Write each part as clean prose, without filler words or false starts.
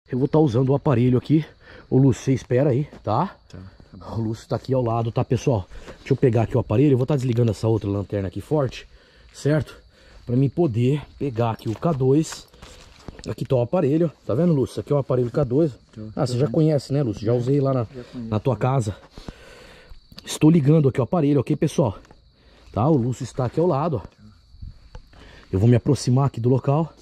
Eu vou estar usando o aparelho aqui. Ô Lúcio, você espera aí, tá? Tá bom. O Lúcio tá aqui ao lado, tá, pessoal? Deixa eu pegar aqui o aparelho. Eu vou estar desligando essa outra lanterna aqui forte, certo? Pra mim poder pegar aqui o K2. Aqui tá o aparelho, tá vendo, Lúcio? Aqui é o aparelho K2. Ah, você já conhece, né, Lúcio? Já usei lá na tua casa. Estou ligando aqui o aparelho, ok, pessoal? Tá, o Lúcio está aqui ao lado, ó. Eu vou me aproximar aqui do local.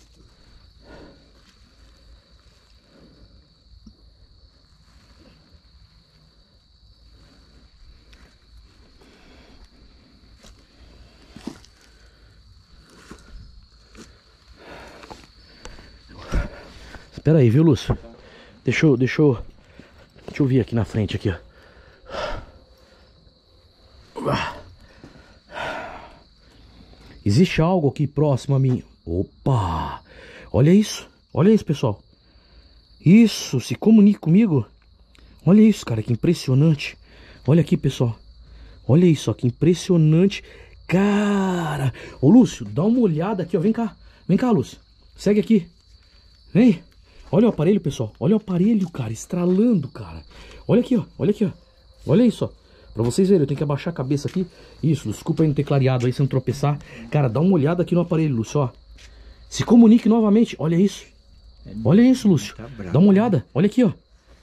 Espera aí, viu, Lúcio? Deixa eu vir aqui na frente aqui, ó. Existe algo aqui próximo a mim. Opa! Olha isso, pessoal. Isso, se comunique comigo. Olha isso, cara, que impressionante. Olha aqui, pessoal. Olha isso, ó, que impressionante. Cara! Ô, Lúcio, dá uma olhada aqui, ó. Vem cá, Lúcio. Segue aqui. Vem. Olha o aparelho, pessoal. Olha o aparelho, cara, estralando, cara. Olha aqui, ó. Olha aqui, ó. Olha isso, ó. Pra vocês verem, eu tenho que abaixar a cabeça aqui. Isso, desculpa aí não ter clareado aí, se não tropeçar. Cara, dá uma olhada aqui no aparelho, Lúcio, ó. Se comunique novamente. Olha isso. Olha isso, Lúcio. Tá brabo, dá uma olhada. Olha aqui, ó.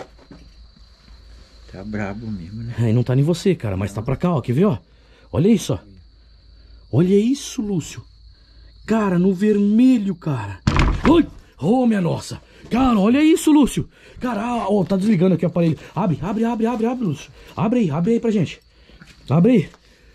Tá brabo mesmo, né? É, não tá em você, cara, mas tá pra cá, ó. Quer ver, ó? Olha isso, ó. Olha isso, Lúcio. Cara, no vermelho, cara. Oi! Oh, minha nossa. Cara, olha isso, Lúcio. Cara, ó, tá desligando aqui o aparelho. Abre, Lúcio. Abre aí pra gente. Abre aí.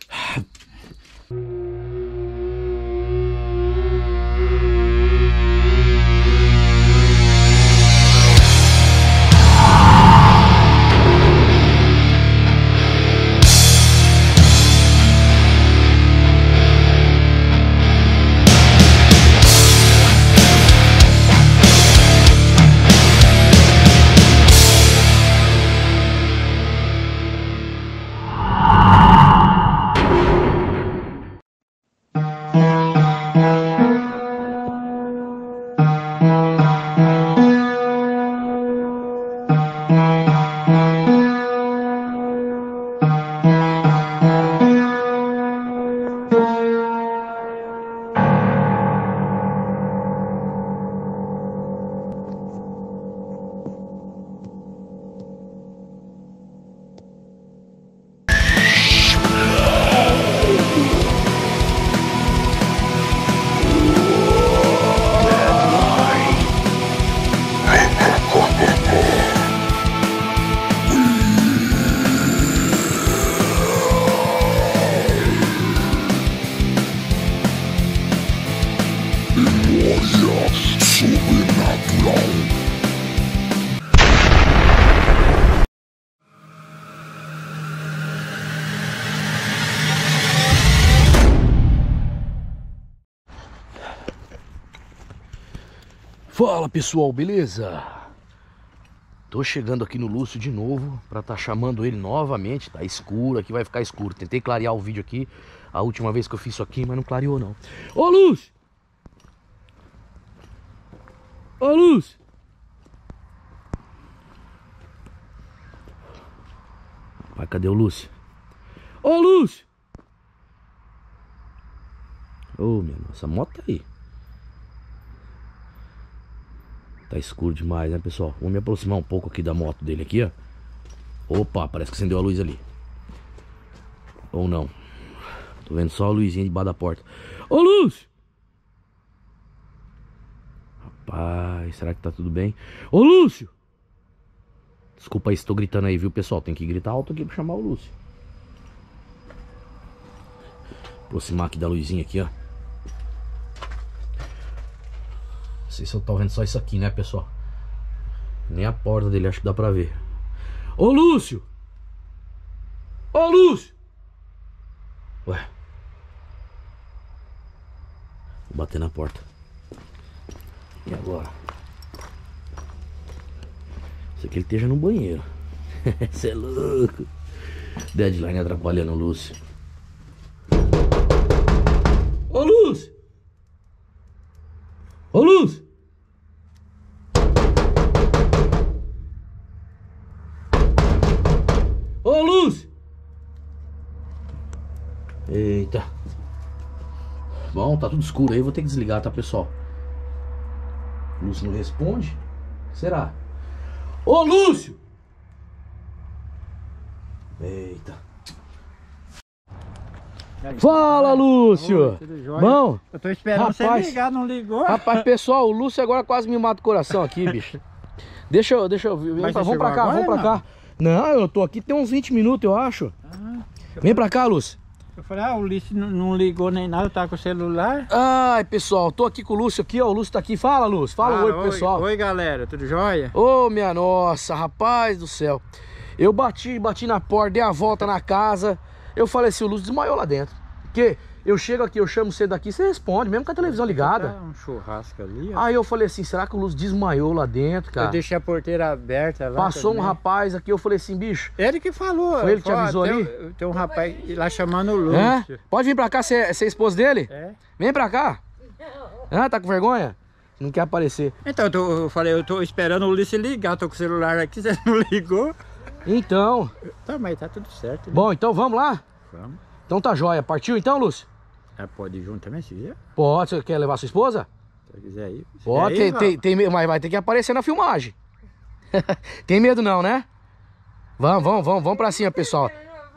Fala, pessoal, beleza? Tô chegando aqui no Lúcio de novo pra tá chamando ele novamente. Tá escuro, aqui vai ficar escuro. Tentei clarear o vídeo aqui a última vez que eu fiz isso aqui, mas não clareou não. Ô, Lúcio! Ô, Lúcio! Vai, cadê o Lúcio? Ô, Lúcio! Ô, minha nossa, a moto tá aí. Tá escuro demais, né, pessoal? Vou me aproximar um pouco aqui da moto dele aqui, ó. Opa, parece que acendeu a luz ali. Ou não. Tô vendo só a luzinha debaixo da porta. Ô, Lúcio! Rapaz, será que tá tudo bem? Ô, Lúcio! Desculpa aí se tô gritando aí, viu, pessoal? Tem que gritar alto aqui pra chamar o Lúcio. Aproximar aqui da luzinha aqui, ó. Não sei se eu tô vendo só isso aqui, né, pessoal? Nem a porta dele, acho que dá pra ver. Ô, Lúcio! Ô, Lúcio! Ué. Vou bater na porta. E agora? Isso aqui ele esteja no banheiro. Você é louco. Deadline atrapalhando o Lúcio. Ô, Lúcio! Ô, Lúcio! Não, tá tudo escuro aí, vou ter que desligar, tá, pessoal? Lúcio não responde? Será? Ô, Lúcio! Eita. Fala, Lúcio! Bom? Eu tô esperando você ligar, não ligou? Rapaz, pessoal, o Lúcio agora quase me mata o coração aqui, bicho. Deixa eu... Vamos pra cá, vamos pra cá. Não, eu tô aqui tem uns 20 minutos, eu acho. Vem pra cá, Lúcio. Eu falei, o Lúcio não ligou nem nada, tá com o celular. Ai, pessoal, tô aqui com o Lúcio aqui, ó. O Lúcio tá aqui. Fala, Lúcio. Fala oi pro pessoal. Oi, galera. Tudo jóia? Ô, minha nossa, rapaz do céu. Eu bati na porta, dei a volta na casa. Eu falei assim, o Lúcio desmaiou lá dentro. Porque eu chego aqui, eu chamo você daqui, você responde, mesmo com a televisão ligada. Tá um churrasco ali, ó. Aí eu falei assim, será que o Lúcio desmaiou lá dentro, cara? Eu deixei a porteira aberta lá. Passou também. Um rapaz aqui, eu falei assim, bicho. Ele que falou. Foi ele que te avisou ali? Tem um rapaz lá chamando o Lúcio. Pode vir pra cá, você é esposo dele? É. Vem pra cá. Não. Tá com vergonha? Não quer aparecer. Então, eu falei, eu tô esperando o Lúcio ligar, tô com o celular aqui, você não ligou. Então. Tá, mas tá tudo certo. Né? Bom, então vamos lá? Vamos. Então tá jóia. Partiu então, Lúcio? Pode ir junto também, se quiser. Pode. Você quer levar sua esposa? Se quiser ir. Pode, mas vai ter que aparecer na filmagem. Tem medo não, né? Vamos pra cima, pessoal.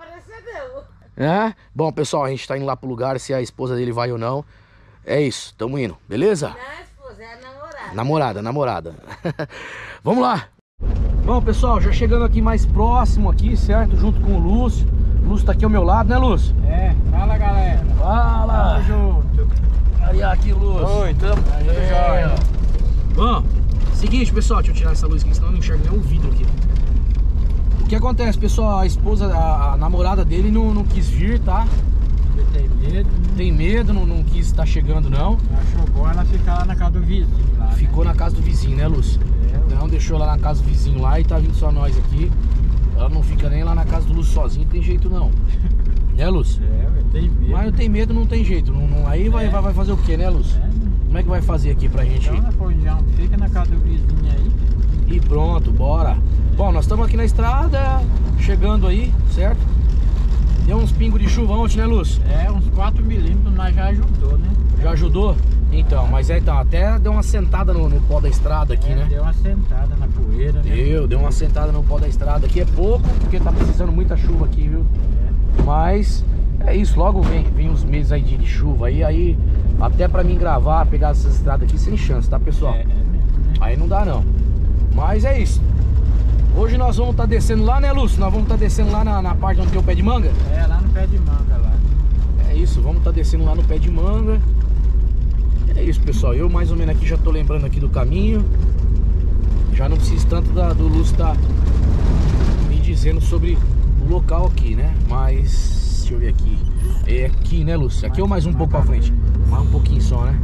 Bom, pessoal, a gente tá indo lá pro lugar, se a esposa dele vai ou não. É isso, tamo indo, beleza? Não é esposa, é a namorada. Namorada. Vamos lá. Bom, pessoal, já chegando aqui mais próximo aqui, certo? Junto com o Lúcio. O Lúcio tá aqui ao meu lado, né, Lúcio? Fala, galera. Fala. Tamo junto. Aí, aqui, Lúcio. Oi, tudo jóia. Bom, seguinte, pessoal, deixa eu tirar essa luz aqui, senão eu não enxergo nem um vidro aqui. O que acontece, pessoal? A esposa, a namorada dele não quis vir, tá? Ele tem medo. Tem medo, não quis estar chegando, não. Achou bom ela ficar lá na casa do vizinho. Lá, ficou na casa do vizinho, né, Lúcio? Não deixou lá na casa do vizinho lá e tá vindo só nós aqui. Ela não fica nem lá na casa do Lúcio sozinho, tem jeito não. Né, Lúcio? Tem medo. Mas não tem medo, não tem jeito. Aí vai fazer o que, né, Lúcio? Como é que vai fazer aqui pra gente? Então, fica na casa do vizinho aí. E pronto, bora. Bom, nós estamos aqui na estrada, chegando aí, certo? Deu uns pingos de chuva ontem, né, Lúcio? Uns 4 milímetros, mas já ajudou, né? Já ajudou? Então, mas então, até deu uma sentada no pó da estrada aqui, né? Deu uma sentada na poeira, né? Deu uma sentada no pó da estrada aqui. É pouco, porque tá precisando muita chuva aqui, viu? Mas é isso, logo vem os meses aí de chuva aí até pra mim gravar, pegar essas estradas aqui sem chance, tá, pessoal? Mesmo, né? Aí não dá não. Mas é isso. Hoje nós vamos estar descendo lá, né, Lúcio? Nós vamos estar descendo lá na parte onde tem o pé de manga? Lá no pé de manga lá. É isso, vamos estar descendo lá no pé de manga. É isso, pessoal. Eu mais ou menos aqui já tô lembrando aqui do caminho. Já não preciso tanto do Lúcio estar me dizendo sobre o local aqui, né? Mas, deixa eu ver aqui. É aqui, né, Lúcio? Aqui ou mais um pouco pra frente? Mais um pouquinho só, né?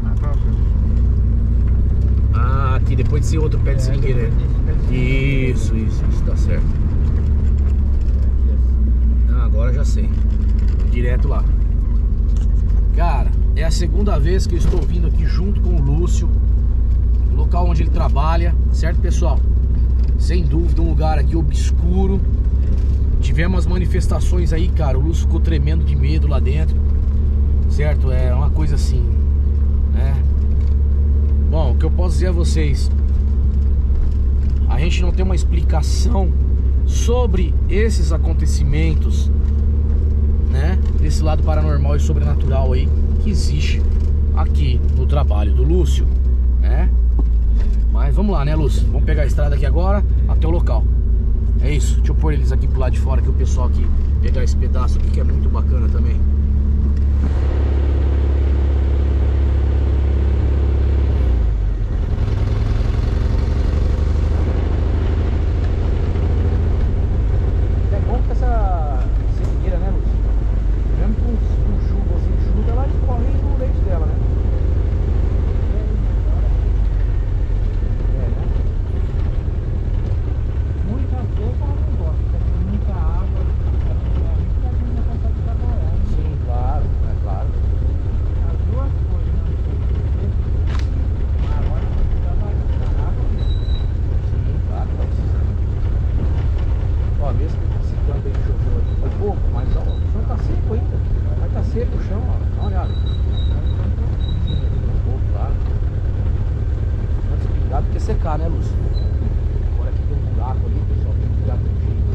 Ah, aqui depois desse outro pé de seringueira. Isso, tá certo. Ah, agora já sei. Direto lá. Cara, é a segunda vez que eu estou vindo aqui junto com o Lúcio, no local onde ele trabalha, certo, pessoal? Sem dúvida, um lugar aqui obscuro. Tivemos manifestações aí, cara. O Lúcio ficou tremendo de medo lá dentro, certo? É uma coisa assim, né? Bom, o que eu posso dizer a vocês, a gente não tem uma explicação sobre esses acontecimentos, né, desse lado paranormal e sobrenatural aí que existe aqui no trabalho do Lúcio, né? Mas vamos lá, né, Lúcio? Vamos pegar a estrada aqui agora até o local. É isso, deixa eu pôr eles aqui pro lado de fora, que o pessoal aqui pegar esse pedaço aqui que é muito bacana também. Lúcio? Olha aqui, tem um buraco ali, pessoal. Tem um buraco de jeito.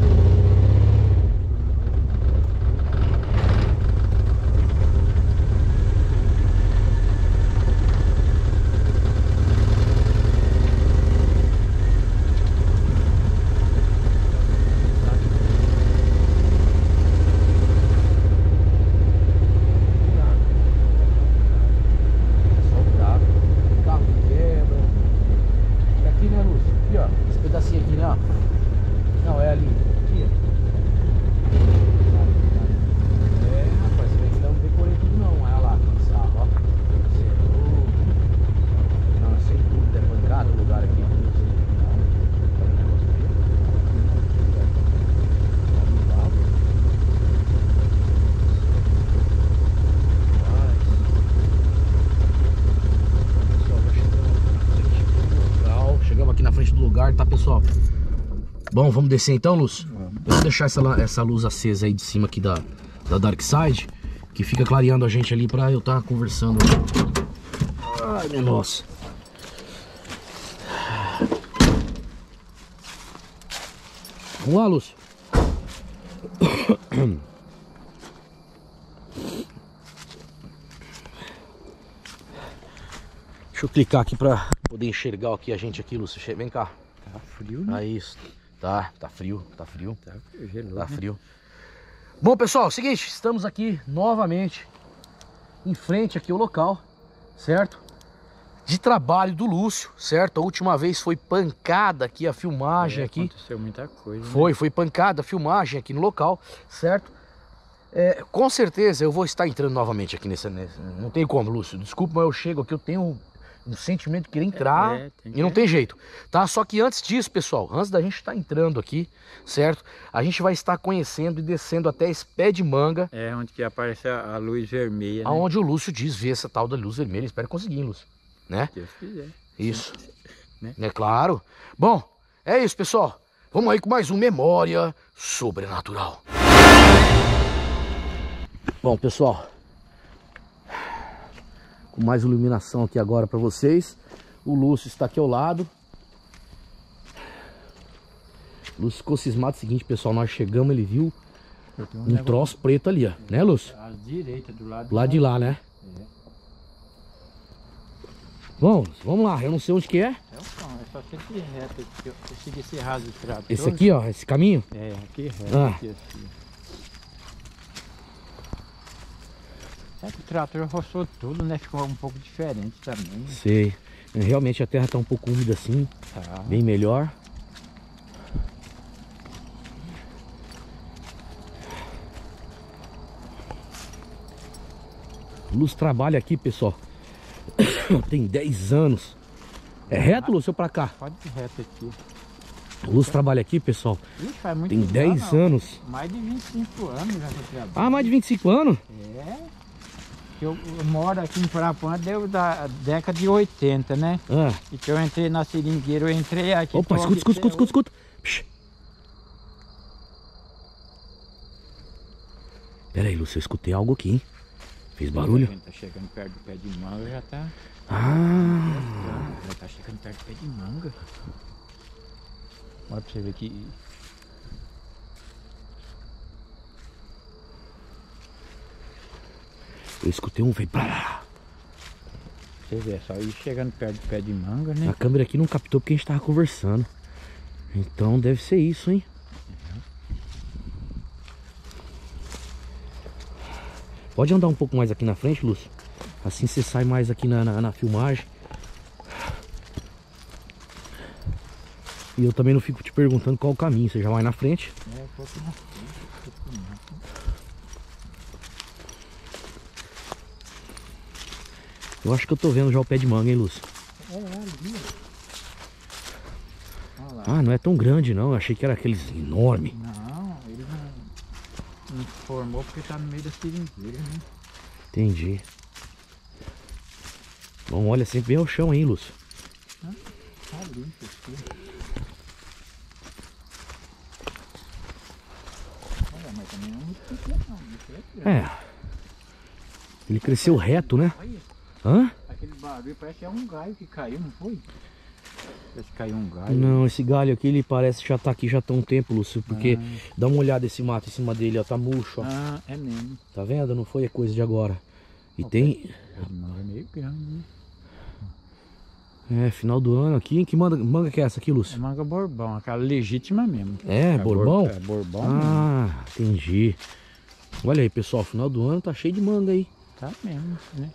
Tá, pessoal? Bom, vamos descer então, Lúcio? Eu vou deixar essa luz acesa aí de cima aqui da Dark Side, que fica clareando a gente ali pra eu estar conversando. Ai, minha nossa. Vamos lá, Lúcio. Deixa eu clicar aqui pra poder enxergar aqui a gente aqui, Lúcio. Vem cá. Tá frio, né? Aí, isso. Tá frio. Tá frio, gelou, Tá né? frio. Bom, pessoal, seguinte, estamos aqui novamente em frente aqui ao local, certo? De trabalho do Lúcio, certo? A última vez foi pancada aqui a filmagem aqui. Aconteceu muita coisa. Foi pancada a filmagem aqui no local, certo? Com certeza eu vou estar entrando novamente aqui nesse... Não tem como, Lúcio. Desculpa, mas eu chego aqui, eu tenho um sentimento de querer entrar e não tem jeito, tá? Só que antes disso, pessoal, antes da gente estar entrando aqui, certo? A gente vai estar conhecendo e descendo até esse pé de manga. É, onde que aparece a luz vermelha, né? Aonde o Lúcio diz ver essa tal da luz vermelha. Espero conseguir, Lúcio, né? Se Deus quiser. Isso, Né? é claro. Bom, é isso, pessoal. Vamos aí com mais um Memória Sobrenatural. Bom, pessoal, com mais iluminação aqui agora para vocês. O Lúcio está aqui ao lado. O Lúcio ficou cismado. Seguinte, pessoal, nós chegamos, ele viu um troço preto ali, ó. Né, Lúcio? À direita, do lado de lá, né? Bom, vamos lá. Eu não sei onde que é. É só seguir reto aqui. Eu segui esse raso de trato. Esse aqui, ó, esse caminho. É, aqui reto. Ah. Aqui, assim. É que o trator roçou tudo, né? Ficou um pouco diferente também. Sei. Realmente a terra tá um pouco úmida assim. Tá. Bem melhor. Lúcio trabalha aqui, pessoal. Tem 10 anos. É reto, Lúcio, ou pra cá? Pode ir reto aqui. O Lúcio trabalha aqui, pessoal. Ixi, faz muito Tem 10 anos. Mais de 25 anos já que eu trabalho. Ah, mais de 25 anos? É. Eu moro aqui em Parapuã, deu da década de 80, né? Ah. E que eu entrei na seringueira, eu entrei aqui. Opa, escuta. Psh. Pera aí, Lúcio, eu escutei algo aqui, hein? Fez barulho? Tá chegando perto do pé de manga, já tá... Ah! Já tá chegando perto do pé de manga. Olha pra você ver que... Eu escutei um veio pra lá. Você vê, é só ir chegando perto do pé de manga, né? A câmera aqui não captou porque a gente tava conversando. Então deve ser isso, hein? Pode andar um pouco mais aqui na frente, Lúcio. Assim você sai mais aqui na filmagem. E eu também não fico te perguntando qual o caminho. Você já vai na frente. É, um pouco na frente. Eu acho que eu tô vendo já o pé de manga, hein, Lúcio? É, ali. Olha lá. Ah, não é tão grande não. Eu achei que era aqueles enormes. Não, ele não formou porque tá no meio da seringueira, né? Entendi. Bom, olha sempre bem ao chão aí, Lúcio. Tá limpo aqui. Olha, mas também não é muito pequeno, não. É. Ele cresceu reto, né? Olha, Hã? aquele barulho parece que é um galho que caiu, não foi? Parece que caiu um galho. Não, esse galho aqui, ele parece que já tá aqui já tá um tempo, Lúcio. Porque dá uma olhada esse mato em cima dele, ó. Tá murcho, ó. Ah, é mesmo. Tá vendo? Não foi a coisa de agora. E tem... É meio grande, né? É, final do ano aqui. Que manga que é essa aqui, É Lúcio? manga bourbon, aquela legítima mesmo. É, bourbon? É bourbon Ah, entendi. Olha aí, pessoal. Final do ano tá cheio de manga aí. mesmo. Tá mesmo, né?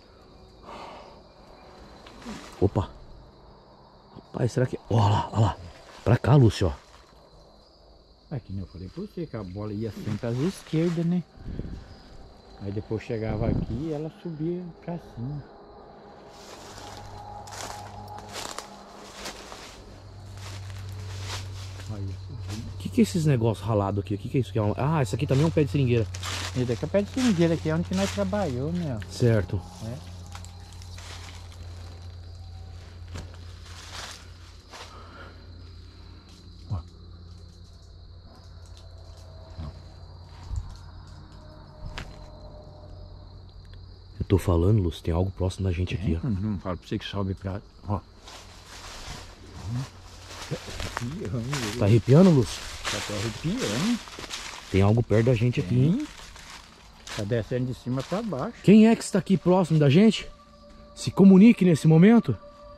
Opa. Rapaz, será que... Ó lá. Pra cá, Lúcio, ó. Aqui, né? Eu falei pra você que a bola ia sempre às esquerdas, né? Aí depois chegava aqui e ela subia pra cima. Aí, O que é esses negócios ralados aqui? O que é isso? Ah, isso aqui também é um pé de seringueira. e daqui a pé de seringueira aqui é onde que nós trabalhamos, né? Certo. É. Eu tô falando, Lúcio, tem algo próximo da gente aqui, ó. Não falo pra você que sobe pra... Ó. Tá arrepiando, Lúcio? Tá até arrepiando. Tem algo perto da gente aqui, hein? Tá descendo de cima pra baixo. Quem é que está aqui próximo da gente? Se comunique nesse momento.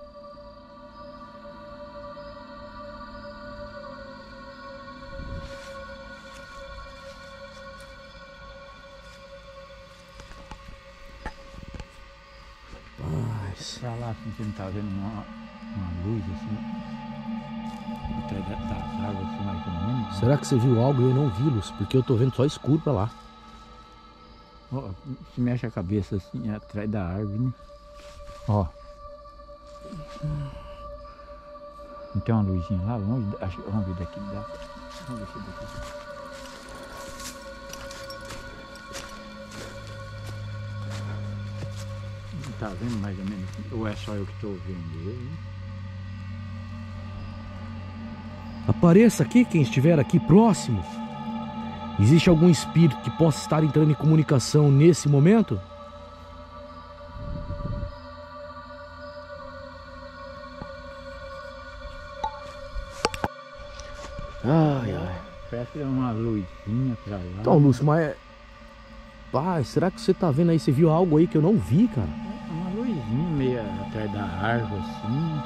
Paz. Pra lá, assim, você não tá vendo uma luz assim. Atrás das árvores, assim, mais ou menos. Será que você viu algo e eu não vi, Lúcio? Porque eu tô vendo só escuro pra lá. Ó, se mexe a cabeça assim, atrás da árvore, né? Ó. Não tem uma luzinha lá longe? Vamos ver daqui. Vamos ver se daqui. Não tá vendo mais ou menos? Ou é só eu que tô vendo ele? Apareça aqui quem estiver aqui próximo. Existe algum espírito que possa estar entrando em comunicação nesse momento? Ai. Parece que é uma luzinha pra lá. Então, Lúcio, mas... Pai, será que você tá vendo aí? Você viu algo aí que eu não vi, cara? Uma luzinha meio atrás da árvore assim.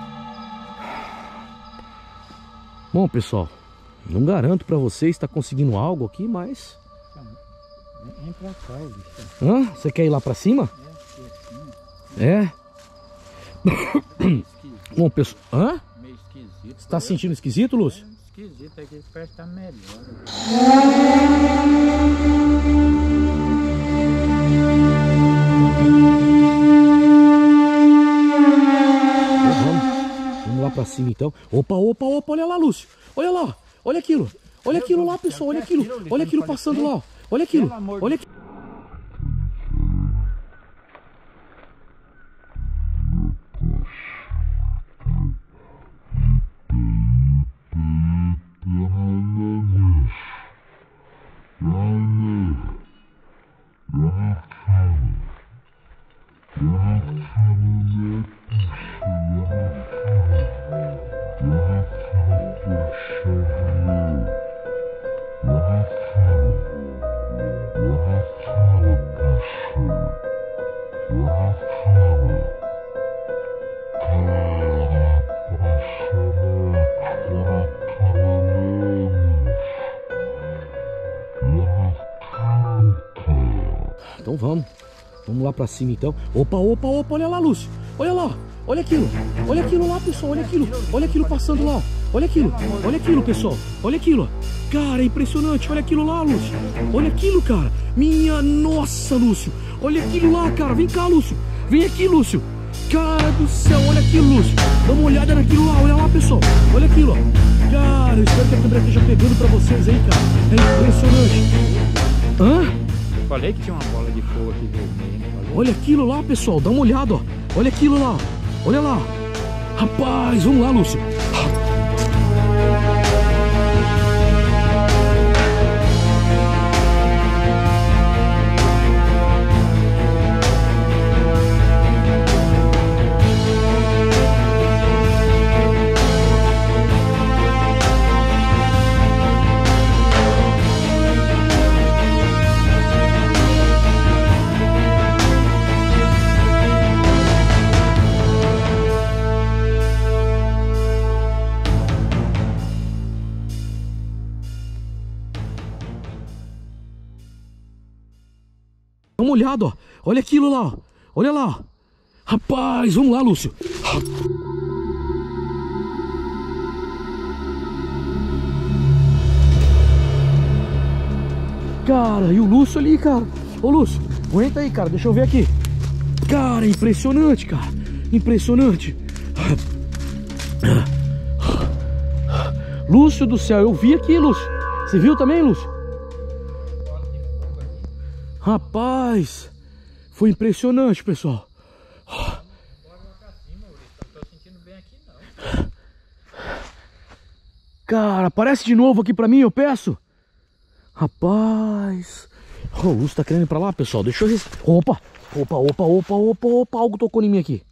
Bom, pessoal, não garanto pra vocês estar conseguindo algo aqui, mas... Vem pra cá, bicho. Hã? Você quer ir lá pra cima? É? Bom, pessoal... Hã? Meio esquisito. Você tá se sentindo esquisito, Lúcio? Esquisito, é que parece que tá melhor. Vamos lá pra cima então. Opa, olha lá, Lúcio. Olha lá, olha aquilo. Olha aquilo lá, pessoal, olha aquilo. Olha aquilo passando lá, ó. Olha aquilo, olha aquilo. Então vamos lá pra cima então. Opa, olha lá, Lúcio. Olha lá, olha aquilo lá, pessoal, olha aquilo passando lá. Olha aquilo, pessoal, olha aquilo. Cara, é impressionante, olha aquilo lá, Lúcio. Olha aquilo, cara. Minha nossa, Lúcio. Olha aquilo lá, cara. Vem cá, Lúcio. Vem aqui, Lúcio. Cara do céu, olha aquilo, Lúcio. Dá uma olhada naquilo lá, olha lá, pessoal. Olha aquilo, ó. Cara, eu espero que a câmera esteja pegando pra vocês aí, cara. É impressionante. Hã? Eu falei que tinha uma bola de fogo aqui vermelha. Olha aquilo lá, pessoal, dá uma olhada, ó. Olha aquilo lá, olha lá. Rapaz, vamos lá, Lúcio. uma olhada, ó. Olha aquilo lá, ó. Olha lá, ó. Rapaz, vamos lá, Lúcio. Cara, e o Lúcio ali, cara. Ô, Lúcio, aguenta aí, cara. Deixa eu ver aqui. Cara, impressionante, cara. Impressionante. Lúcio do céu, eu vi aqui, Lúcio. Você viu também, Lúcio? Rapaz, foi impressionante, pessoal. Cara, aparece de novo aqui pra mim, eu peço. Rapaz. O Lúcio tá querendo ir pra lá, pessoal. Deixa eu... Opa, algo tocou em mim aqui.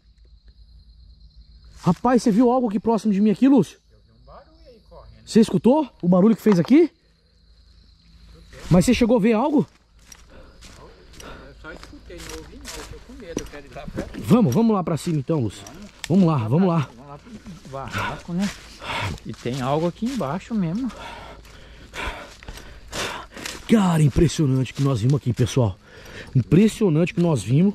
Rapaz, você viu algo aqui próximo de mim aqui, Lúcio? Eu vi um barulho aí correndo. Você escutou o barulho que fez aqui? Mas você chegou a ver algo? Eu só escutei, não ouvi não. Eu tô com medo, eu quero ir lá perto. Vamos lá pra cima então, Lúcio. Vamos lá. Vamos lá pro barraco, né? E tem algo aqui embaixo mesmo. Cara, impressionante que nós vimos aqui, pessoal. Impressionante que nós vimos.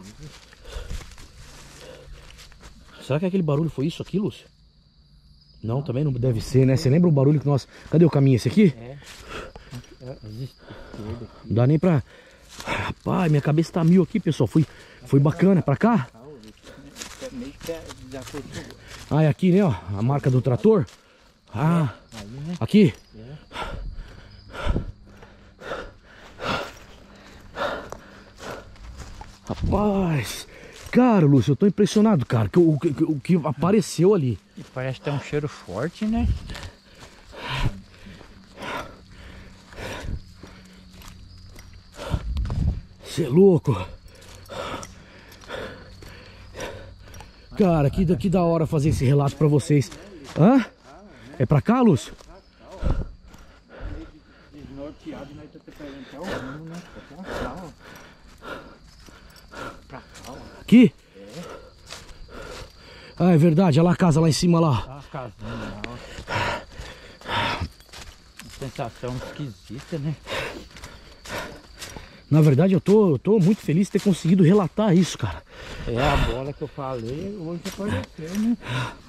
Será que aquele barulho foi isso aqui, Lúcio? Não, também não deve ser, né? Você lembra o barulho que nós... Cadê o caminho esse aqui? É. Não dá nem pra... Rapaz, minha cabeça tá mil aqui, pessoal. Foi bacana. Pra cá? Ah, é aqui, né? Ó, a marca do trator. Ah, aqui. Rapaz, cara, Lúcio, eu tô impressionado, cara, o que apareceu ali. E parece ter um cheiro forte, né? Você é louco. Cara, que da hora fazer esse relato pra vocês. Hã? É pra cá, Lúcio? Desnorteado, nós estamos pegando até o rumo, né? Pra cá, ó. Aqui? É. Ah, é verdade. Olha lá a casa lá em cima lá. Olha a casinha lá, ó. Uma sensação esquisita, né? Na verdade, eu tô muito feliz de ter conseguido relatar isso, cara. É a bola que eu falei, hoje apareceu, né?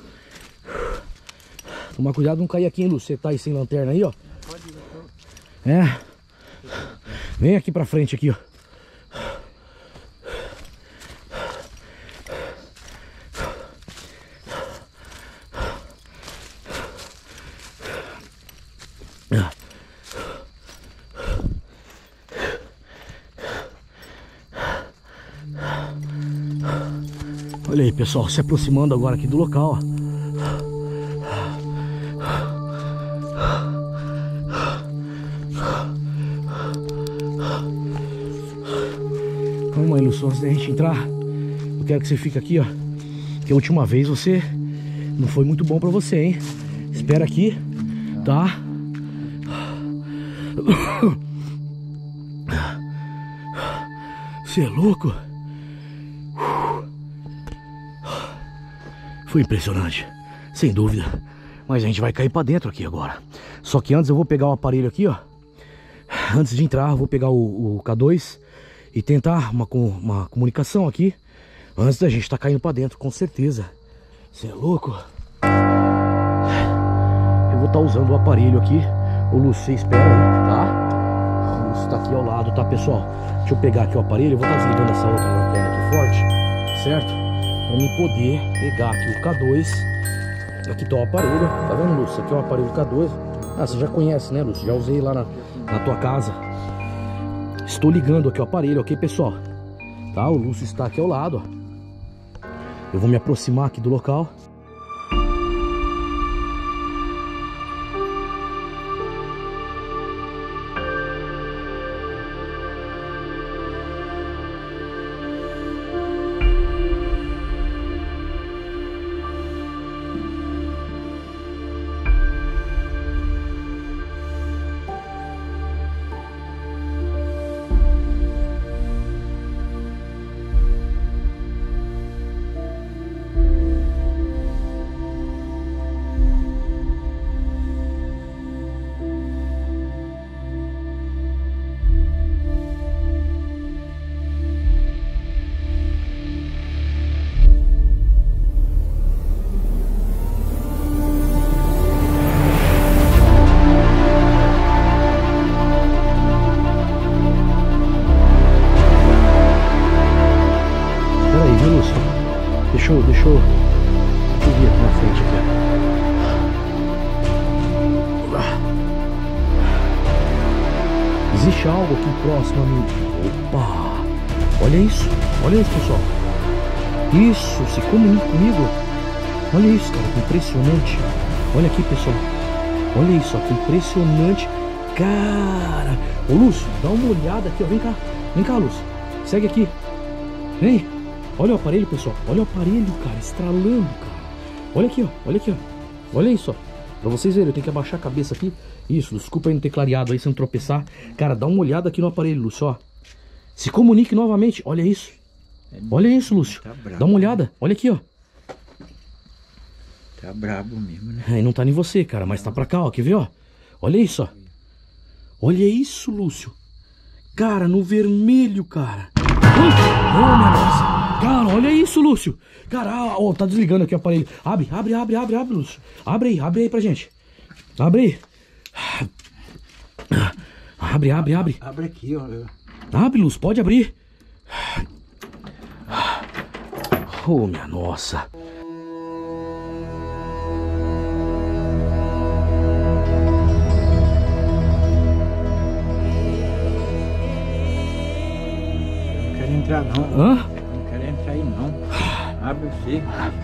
Tomar cuidado de não cair aqui, hein, Lúcio? Você tá aí sem lanterna aí, ó. Pode ir, É. Vem aqui pra frente aqui, ó. Olha aí, pessoal, se aproximando agora aqui do local, ó. Vamos aí, Lúcio, antes da gente entrar, eu quero que você fique aqui, ó. Que a última vez você não foi muito bom pra você, hein? Espera aqui, tá? Você é louco? Foi impressionante, sem dúvida. Mas a gente vai cair pra dentro aqui agora. Só que antes eu vou pegar o aparelho aqui, ó. Antes de entrar, eu vou pegar o K2 e tentar uma comunicação aqui. Antes da gente estar caindo pra dentro, com certeza. Você é louco? Eu vou estar usando o aparelho aqui. O Lúcio, você espera aí, tá? O Lúcio tá aqui ao lado, tá, pessoal? Deixa eu pegar aqui o aparelho. Eu vou estar desligando essa outra lanterna aqui forte, certo? Pra mim poder pegar aqui o K2. Aqui tá o aparelho, tá vendo, Lúcio? Aqui é o aparelho K2. Ah, você já conhece, né, Lúcio? Já usei lá na tua casa. Estou ligando aqui o aparelho, ok, pessoal? Tá, o Lúcio está aqui ao lado, ó. Eu vou me aproximar aqui do local. Existe algo aqui próximo a mim. Opa! Olha isso, pessoal. Isso, se comunica comigo. Olha isso, cara, que impressionante. Olha aqui, pessoal. Olha isso, ó, que impressionante. Cara, ô Lúcio, dá uma olhada aqui, ó. Vem cá, Lúcio. Segue aqui. Vem. Olha o aparelho, pessoal. Olha o aparelho, cara, estralando, cara. Olha aqui, ó. Olha isso, ó. Pra vocês verem, eu tenho que abaixar a cabeça aqui. Isso, desculpa aí não ter clareado aí, se não tropeçar. Cara, dá uma olhada aqui no aparelho, Lúcio, ó. Se comunique novamente, olha isso. Olha isso, Lúcio. Tá brabo, dá uma olhada, olha aqui, ó. Tá brabo mesmo, né? É, não tá em você, cara, mas tá pra cá, ó. Quer ver, ó? Olha isso, ó. Olha isso, Lúcio. Cara, no vermelho, cara. Oh, minha nossa. Cara, olha isso, Lúcio. Cara, ó, tá desligando aqui o aparelho. Abre, Lúcio. Abre aí pra gente. Abre aí. Abre. Abre aqui, ó. Abre, Lúcio, pode abrir. Oh, minha nossa. Não quero entrar não. Hã? Não quero entrar aí não. Abre você.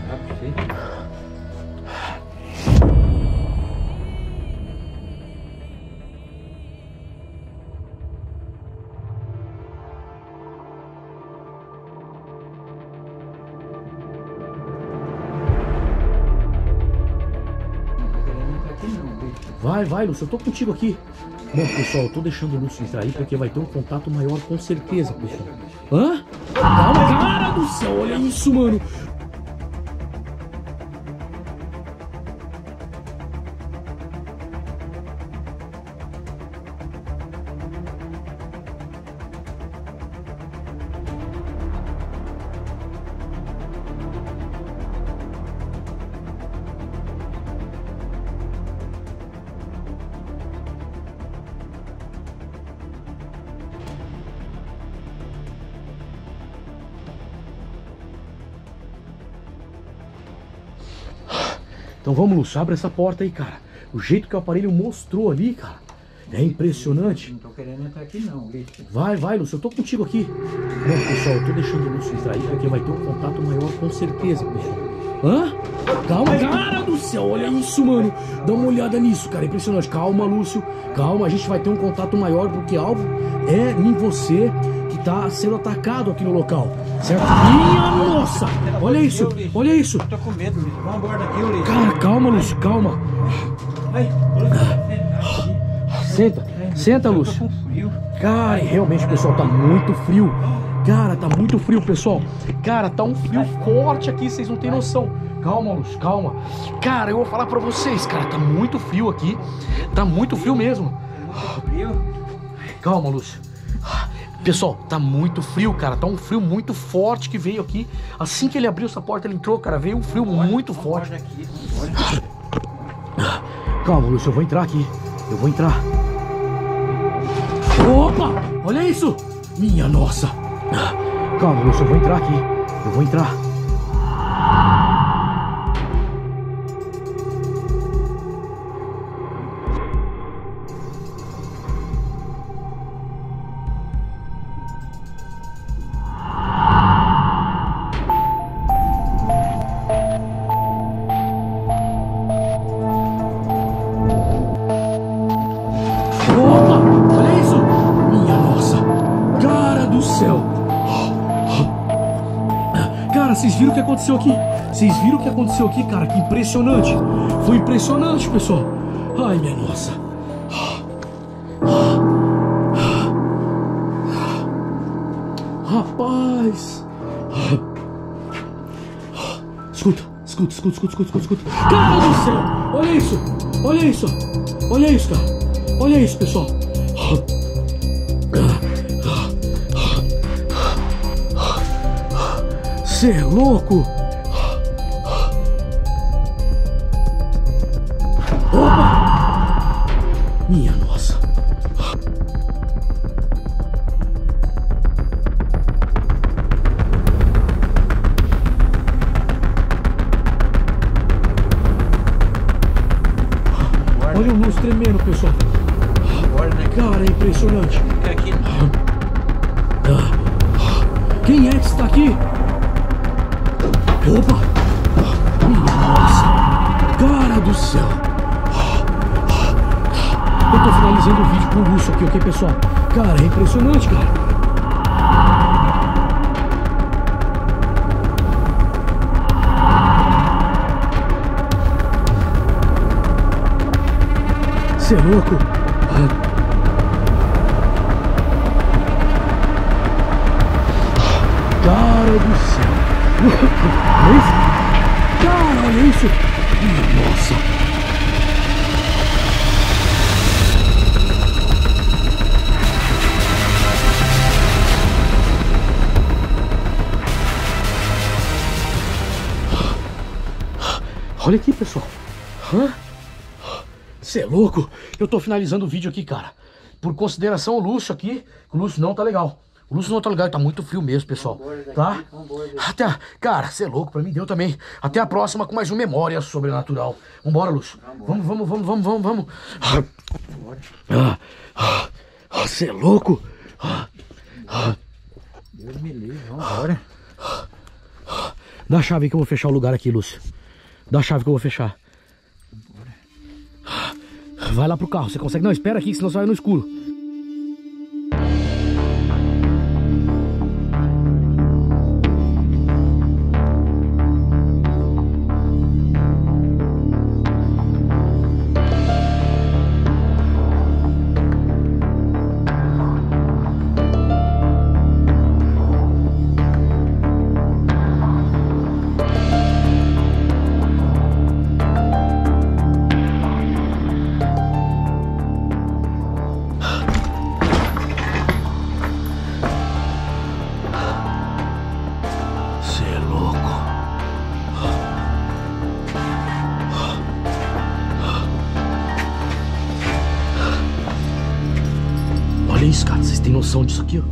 Vai, Lúcio, eu tô contigo aqui. Bom, pessoal, eu tô deixando o Lúcio entrar aí porque vai ter um contato maior com certeza, pessoal. Hã? Calma, cara do céu, olha isso, mano. Então vamos, Lúcio, abre essa porta aí, cara. O jeito que o aparelho mostrou ali, cara, é impressionante. Não tô querendo entrar aqui não, Lúcio. Vai, Lúcio, eu tô contigo aqui. Bom, pessoal, eu tô deixando o Lúcio entrar aí porque vai ter um contato maior com certeza, pessoal. Hã? Calma, cara do céu, olha isso, mano. Dá uma olhada nisso, cara, é impressionante. Calma, Lúcio, calma, a gente vai ter um contato maior porque algo é em você que tá sendo atacado aqui no local, certo? Minha nossa, olha isso, olha isso. Eu tô com medo, Lúcio. Vamos embora daqui, Lúcio. Cara, calma, Lúcio, calma. Vai, Senta, Lúcio. tô com frio. Cara, realmente, pessoal, tá muito frio. Cara, tá muito frio, pessoal. Cara, tá um frio forte aqui, vocês não têm noção. Calma, Lúcio, calma. Cara, eu vou falar pra vocês, cara, tá muito frio aqui. Tá muito frio mesmo. Calma, Lúcio. Pessoal, tá muito frio, cara. Tá um frio muito forte que veio aqui. Assim que ele abriu essa porta, ele entrou, cara. Veio um frio muito forte. Calma, Lúcio, eu vou entrar aqui. Eu vou entrar. Opa! Olha isso! Minha nossa! Calma, Lúcio, eu vou entrar aqui. Eu vou entrar. Vocês viram o que aconteceu aqui? Vocês viram o que aconteceu aqui, cara? Que impressionante. Foi impressionante, pessoal. Ai, minha nossa. Rapaz. Escuta. Cara do céu. Olha isso. Olha isso. Olha isso, cara. Olha isso, pessoal. Você é louco? Opa! Minha nossa. Olha o luz tremendo, pessoal. Vambora, né? Cara, é impressionante. Fica aqui. Quem é que está aqui? Opa! Nossa! Cara do céu! Eu tô finalizando o vídeo com o Lúcio aqui, ok, pessoal? Cara, é impressionante, cara. Você é louco? Cara do céu! Olha isso! Cara, olha isso! Nossa! Olha aqui, pessoal! Você é louco? Eu tô finalizando o vídeo aqui, cara. Por consideração, o Lúcio aqui. O Lúcio não tá legal. O Lúcio não tá legal, tá muito frio mesmo, pessoal. Tá? Até, cara, você é louco, pra mim deu também. Até a próxima com mais um Memória Sobrenatural. Vambora, Lúcio. Vamos. Você é louco? Deus me livre, vambora. Dá a chave aí que eu vou fechar o lugar aqui, Lúcio. Dá a chave que eu vou fechar. Vai lá pro carro, você consegue? Não, espera aqui, senão você vai no escuro. Olha isso, cara. Vocês têm noção disso aqui, ó?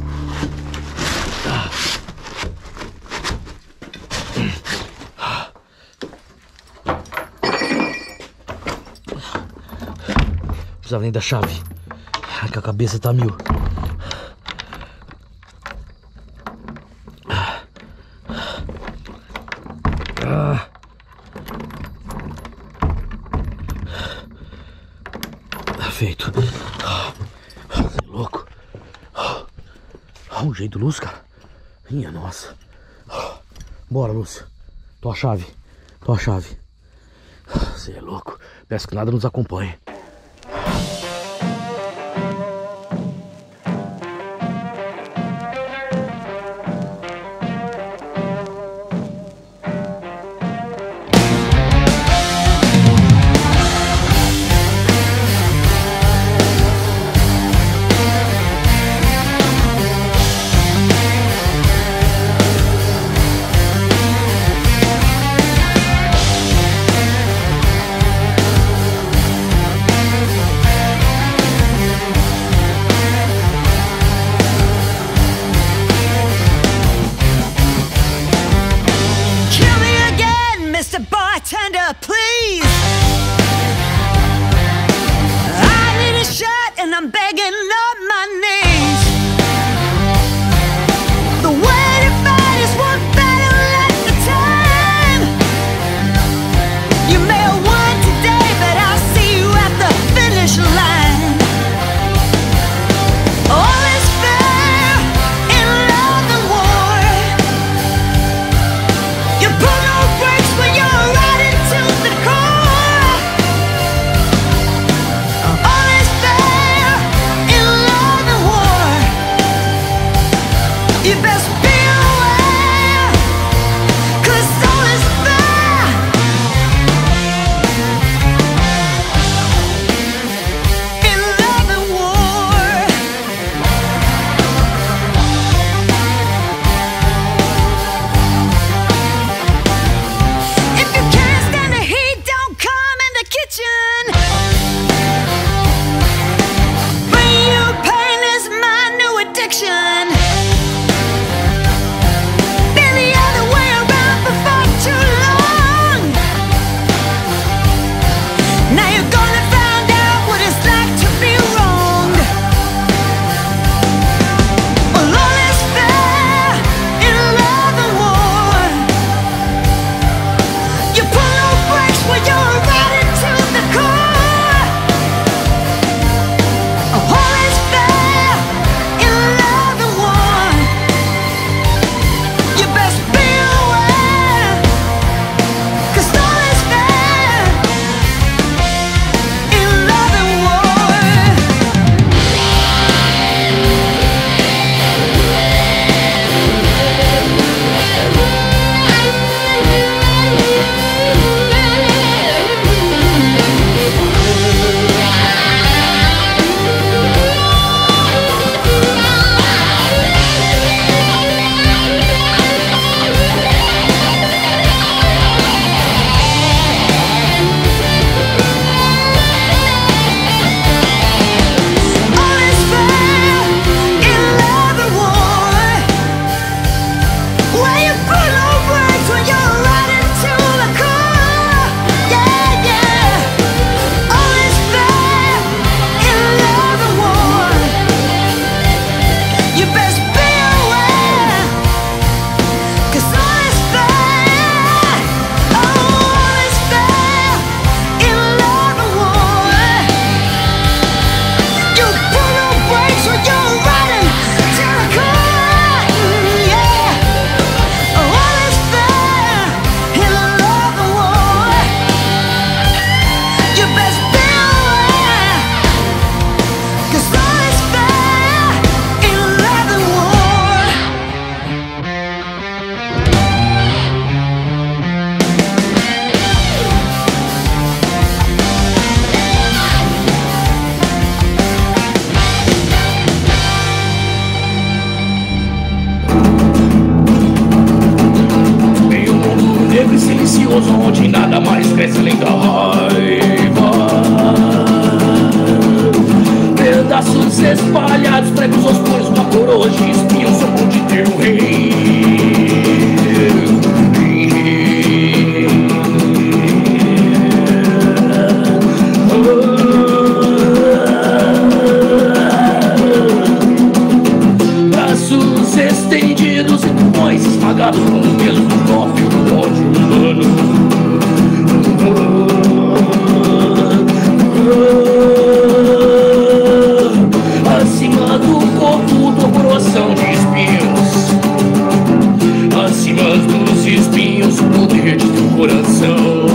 Não precisava nem da chave. Que a cabeça tá mil. Feito. Você é louco? Um jeito, Lúcio, cara. Minha nossa. Bora, Lúcio. Tua chave. Você é louco. Peço que nada nos acompanhe. onde nada mais cresce além da raiva. Pedaços espalhados, pregos aos punhos, uma coroa de espinhos, só onde teu rei. Braços estendidos e pulmões esmagados com o peso do próprio ódio humano. Acima do corpo, tua coroação de espinhos. Acima dos espinhos, o poder de teu coração.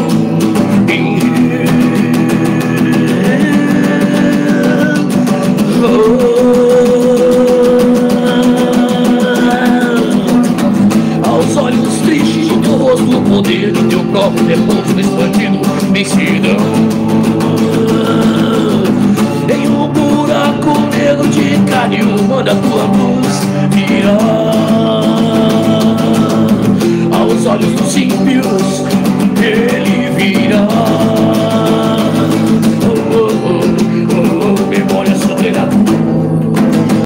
Aos olhos tristes de teu rosto, o poder de teu próprio repouso expandido, vencida. Em um buraco negro de carne humana, tua luz